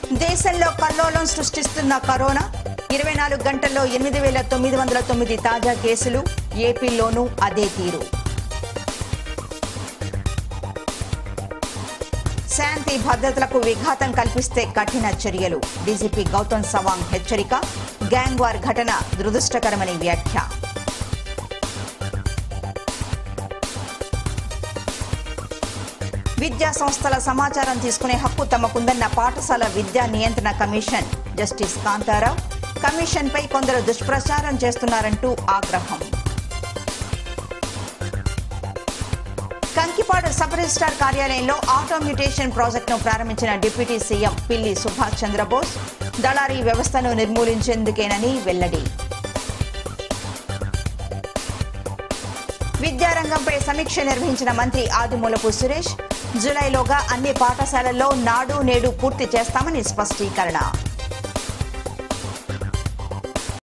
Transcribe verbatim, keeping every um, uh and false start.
దేశంలో కల్లోలం సృష్టిస్తున్న కరోనా ఇరవై నాలుగు గంటల్లో ఎనిమిది వేల తొమ్మిది వందల తొమ్మిది తాజా కేసులు ఏపీలోనూ అదే తీరు. శాంతి భద్రతలకు విఘాతం కల్పిస్తే కఠిన చర్యలు డీజీపీ గౌతమ్ సవాంగ్ హెచ్చరిక. గ్యాంగ్ వార్ ఘటన దురదృష్టకరమని వ్యాఖ్య. విద్యా సంస్థల సమాచారం తీసుకునే హక్కు తమకుందన్న పాఠశాల విద్యా నియంత్రణ కమిషన్ జస్టిస్ కాంతారావు. కమిషన్పై కొందరు దుష్ప్రచారం చేస్తున్నారంటూ ఆగ్రహం. కంకిపాడు సబ్ రిజిస్ట్రార్ కార్యాలయంలో ఆటోమ్యుటేషన్ ప్రాజెక్టును ప్రారంభించిన డిప్యూటీ సీఎం పిల్లి సుభాష్ చంద్రబోస్ దళారీ వ్యవస్థను నిర్మూలించేందుకేనని వెల్లడి. విద్యారంగంపై సమీక్ష నిర్వహించిన మంత్రి ఆదిమూలపు సురేష్ జూలైలోగా అన్ని పాఠశాలల్లో నాడు నేడు పూర్తి చేస్తామని స్పష్టీకరణ.